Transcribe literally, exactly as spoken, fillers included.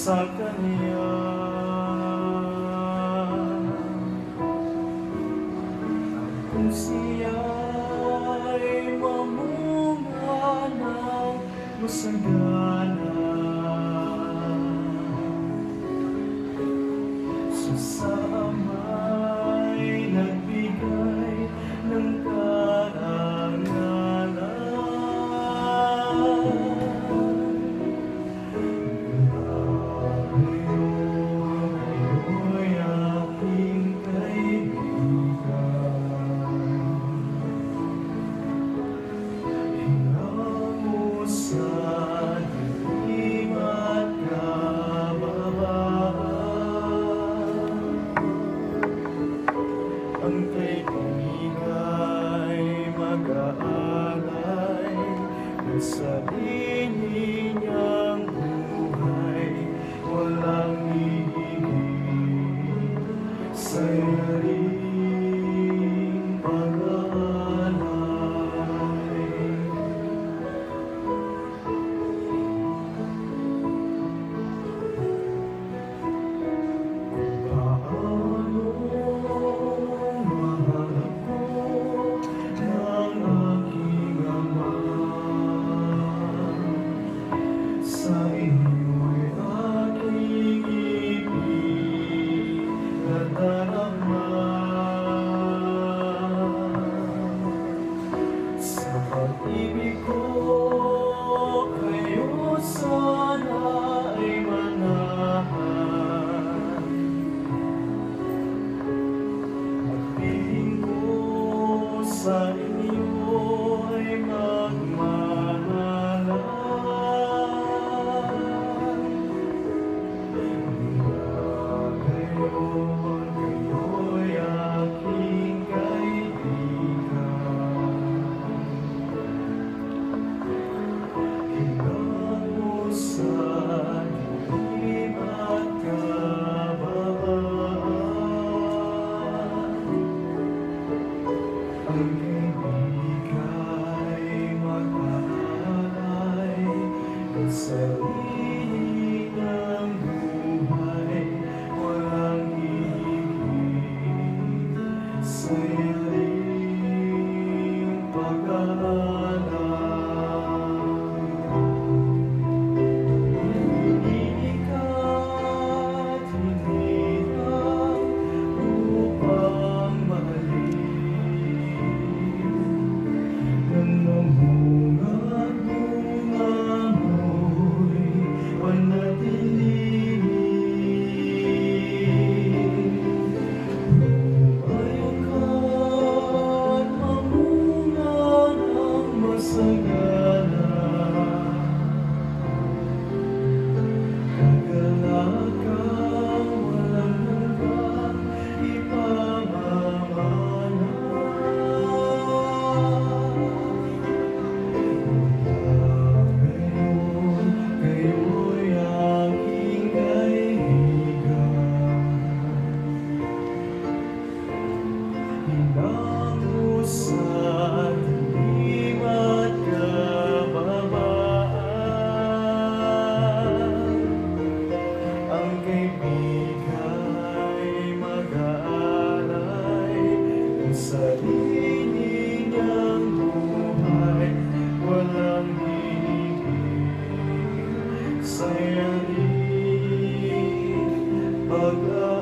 sa Kanya. Kung siya'y mamunga ng masagana, sa ama'y nagbigay ng karangalan. Ngayon, ako'y aking kaibigan. Hinamo sa dilim at kababaan. Ang kaibigay mag-aalay ng sarili niyang buhay, walang hihigit sa yaring pag-aalay. Paano sa inyo'y aking ipinadarama. Sa pag-ibig ko kayo sana ay manahan, at piling ko sa inyo ay magmahalan. Kayo'y aking kaibigan. Hinamo sa dilim at kababaan. Ang kaibigay mag-aalay ng sarili ng buhay, walang hihigit sa yaring pag-aalay. Iniikat hinirang upang mahalin, nang namunga't bunga mo'y manatili. Lumayo ka't mamunga ng masagana, kagalak kang walang hanggang ipamamana. Ngayon, kayo'y aking kaibigan. Hinamo sa dilim at kababaan. Ang kaibigay mag-aalay ng sarili niyang buhay, walang hihigit sa yaring pag-aalay.